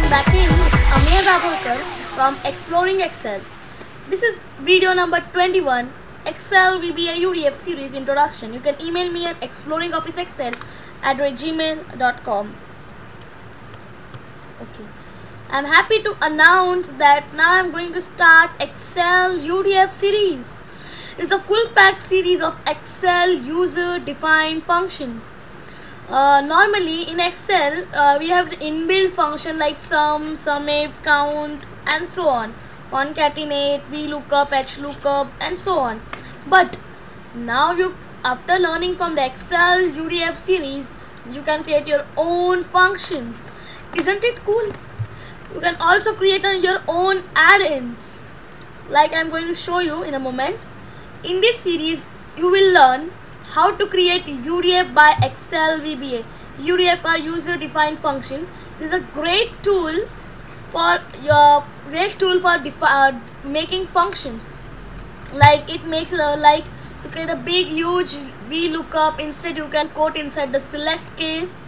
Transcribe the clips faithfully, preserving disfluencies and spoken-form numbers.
back in. It's Amir Rabholkar from Exploring Excel. This is video number twenty-one, Excel V B A U D F series introduction. You can email me at exploringofficeexcel at gmail dot com. Okay. I'm happy to announce that now I'm going to start Excel U D F series. It's a full pack series of Excel user defined functions. Uh, normally in Excel uh, we have the inbuilt function like sum, sumif, count and so on, concatenate, vlookup, hlookup and so on. But now you, after learning from the Excel U D F series, you can create your own functions. Isn't it cool? You can also create your own add-ins like I'm going to show you in a moment. In this series you will learn how to create U D F by Excel V B A. U D F or user defined function is a great tool for your great tool for uh, making functions. Like it makes uh, like to create a big huge VLOOKUP, instead you can quote inside the select case.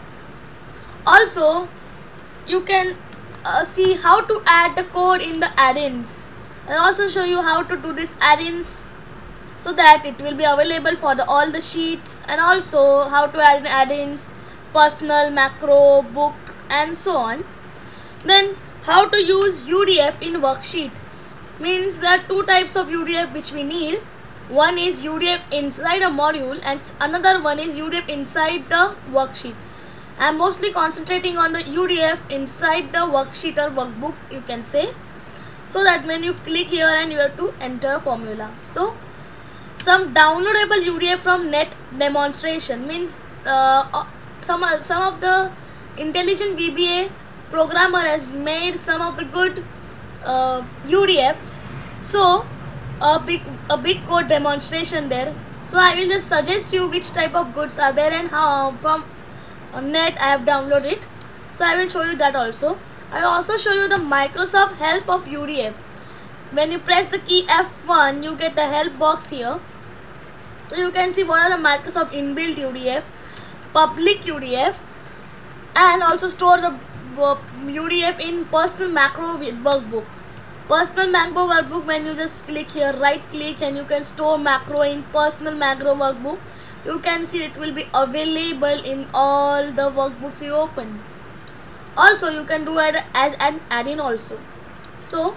Also you can uh, see how to add the code in the add-ins. I'll also show you how to do this add-ins so that it will be available for the, all the sheets, and also how to add add-ins, personal, macro, book and so on. Then how to use U D F in worksheet. Means there are two types of U D F which we need. One is U D F inside a module and another one is U D F inside the worksheet. I am mostly concentrating on the U D F inside the worksheet or workbook, you can say, so that when you click here and you have to enter formula. So some downloadable U D F from net demonstration means uh, some some of the intelligent V B A programmer has made some of the good uh, U D Fs. So a big a big code demonstration there. So I will just suggest you which type of goods are there and how from net I have downloaded it. So I will show you that also. I will also show you the Microsoft help of U D F. When you press the key F one, you get the help box here. So you can see what are the Microsoft inbuilt U D F, public U D F, and also store the U D F in personal macro workbook. Personal macro workbook, when you just click here, right click, and you can store macro in personal macro workbook. You can see it will be available in all the workbooks you open. Also you can do it as an add-in also. So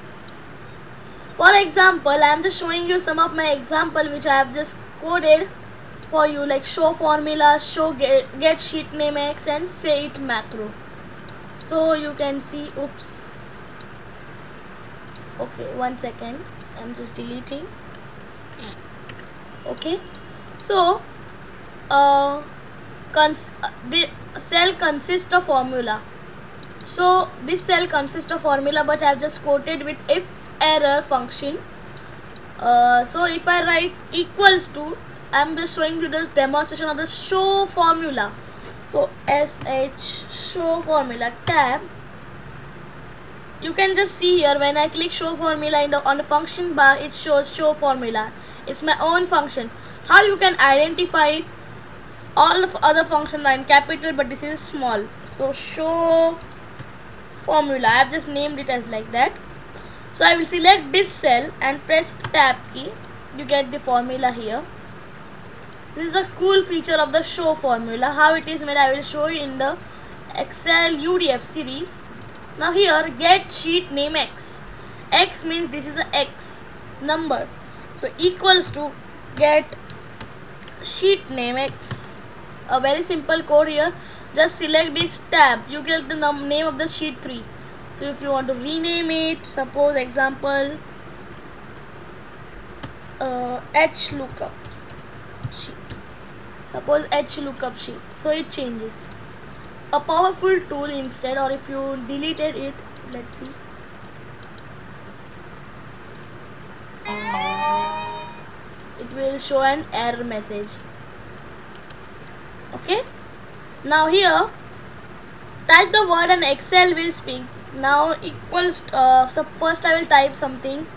for example, I am just showing you some of my example which I have just coded for you, like show formula, show get, get sheet name X and say it macro. So you can see, oops, okay, one second, I'm just deleting. Okay, so uh, cons the cell consists of formula. So this cell consists of formula, but I have just quoted with if error function. Uh, so if I write equals to, I am just showing you this demonstration of the show formula. So sh show formula tab. You can just see here when I click show formula in the on the function bar, it shows show formula. It's my own function. How you can identify all of other function are in capital, but this is small. So show formula, I have just named it as like that. So I will select this cell and press tab key. You get the formula here. This is a cool feature of the show formula. How it is made I will show you in the Excel U D F series. Now here get sheet name X. X means this is a X number. So equals to get sheet name X. A very simple code here. Just select this tab. You get the name of the sheet three. So if you want to rename it, suppose example uh, hlookup sheet. Suppose hlookup sheet. So it changes. A powerful tool instead, or if you deleted it, let's see. It will show an error message. Okay. Now here, type the word and Excel will speak. Now equals, uh, so first I will type something.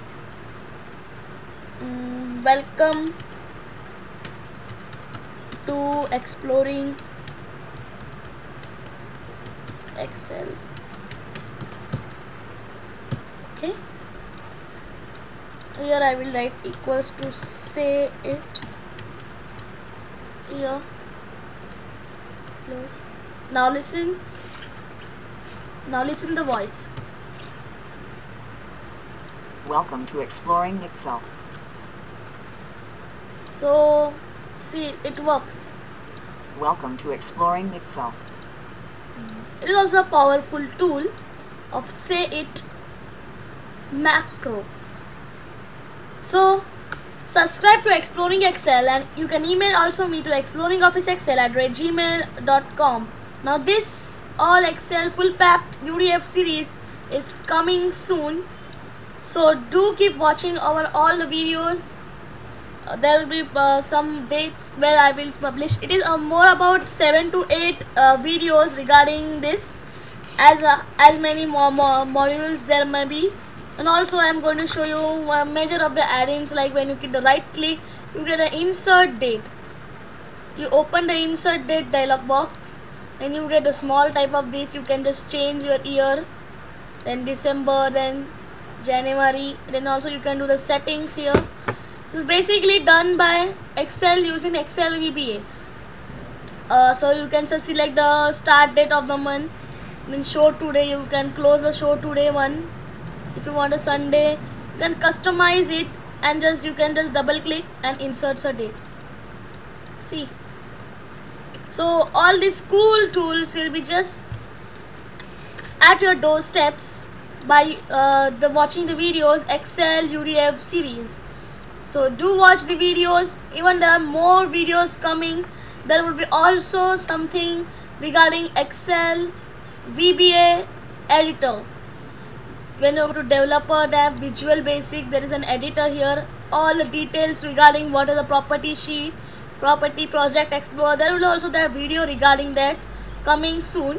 Mm, welcome to exploring Excel. Okay, here I will write equals to say it here. Close. Now listen. Now listen the voice. Welcome to Exploring Excel. So see, it works. Welcome to Exploring Excel. It is also a powerful tool of say it macro. So subscribe to Exploring Excel, and you can email also me to exploringofficeexcel at gmail dot com. Now this all Excel full packed U D F series is coming soon, so do keep watching our all the videos. Uh, there will be uh, some dates where I will publish. It is uh, more about seven to eight uh, videos regarding this, as uh, as many more, more modules there may be. And also I am going to show you a measure of the add-ins, like when you click the right click, you get an insert date. You open the insert date dialog box, and you get a small type of this. You can just change your year, then December, then January, then also you can do the settings here. This is basically done by Excel using Excel V B A. Uh, so you can just select the start date of the month, then show today. You can close the show today one. If you want a Sunday, you can customize it, and just you can just double click and insert a date. See, so all these cool tools will be just at your doorsteps by uh, the watching the videos Excel U D F series. So do watch the videos. Even there are more videos coming. There will be also something regarding Excel V B A editor. When you go to developer tab, Visual Basic, there is an editor here. All the details regarding what is the property sheet, property project explorer. There will also be a video regarding that coming soon.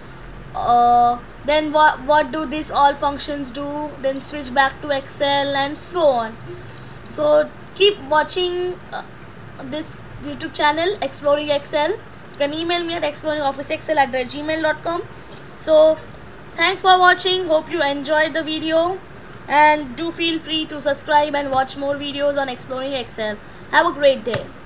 Uh, then what what do these all functions do? Then switch back to Excel and so on. So keep watching uh, this YouTube channel Exploring Excel. You can email me at exploringofficeexcel at gmail dot com. So thanks for watching. Hope you enjoyed the video, and do feel free to subscribe and watch more videos on Exploring Excel. Have a great day.